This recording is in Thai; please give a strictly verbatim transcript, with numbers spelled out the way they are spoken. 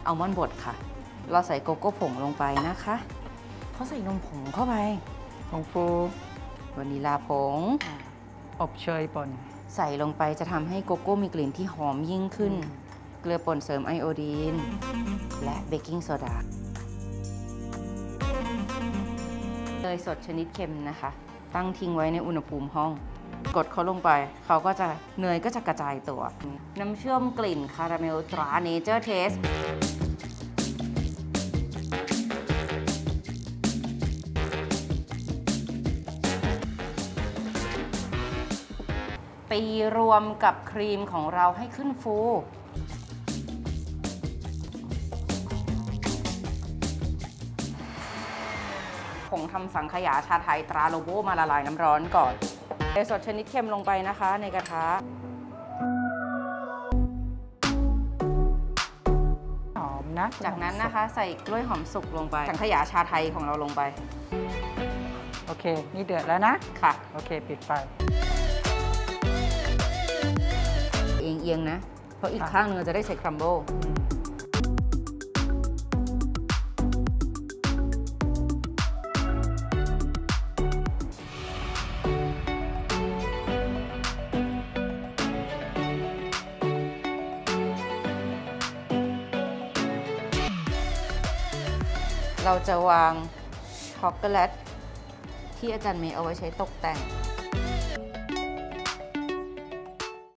อัลมอนด์บดค่ะเราใส่โกโก้ผงลงไปนะคะเขาใส่นมผงเข้าไปผงฟูวานิลาผงอบเชยป่นใส่ลงไปจะทำให้โกโก้มีกลิ่นที่หอมยิ่งขึ้นเกลือป่นเสริมไอโอดีนและเบกกิ้งโซดาเนยสดชนิดเค็มนะคะตั้งทิ้งไว้ในอุณหภูมิห้องกดเขาลงไปเขาก็จะเนยก็จะกระจายตัวน้ำเชื่อมกลิ่นคาราเมลตราเนเจอร์เทสไปรวมกับครีมของเราให้ขึ้นฟูผงทำสังขยาชาไทยตราโลโบมาละลายน้ำร้อนก่อนเนยสดชนิดเค็มลงไปนะคะในกระทะหอมนะจากนั้นนะคะใส่กล้วยหอมสุกลงไปสังขยาชาไทยของเราลงไปโอเคนี่เดือดแล้วนะค่ะโอเคปิดไฟเอียงๆนะเพราะอีกข้างนึงจะได้ใส่ครัมเบิลเราจะวางช็อกโกแลตที่อาจารย์เมย์เอาไว้ใช้ตกแต่ง